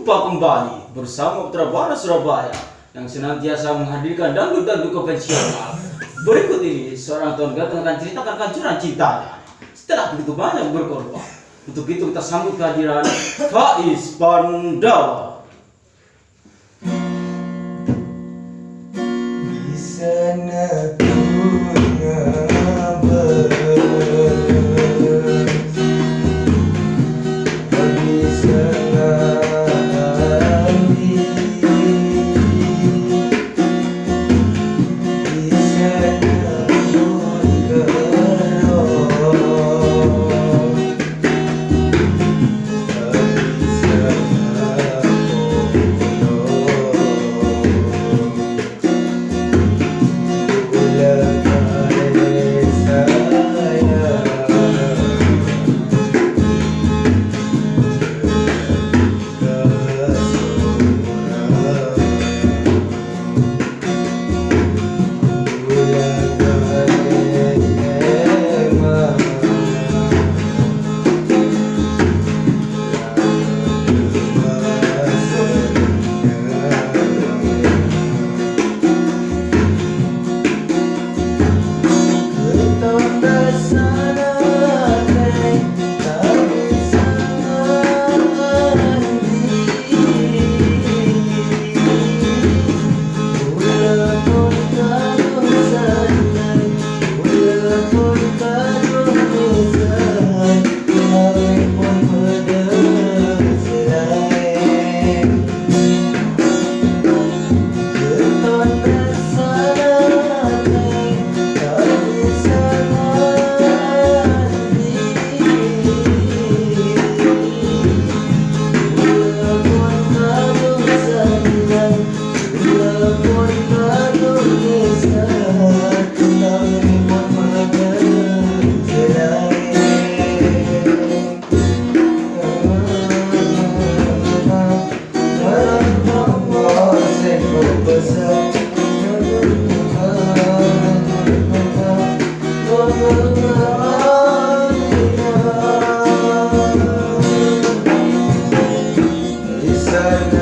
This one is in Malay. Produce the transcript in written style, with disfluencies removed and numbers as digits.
Jumpa kembali bersama Putra Bara Surabaya yang senantiasa menghadirkan dangdut-dangdut konvensional. Berikut ini seorang tuan ganteng akan ceritakan kancuran cintanya setelah begitu banyak berkorban. Untuk itu kita sambut kehadiran Faiz Pandawa. Di sana sana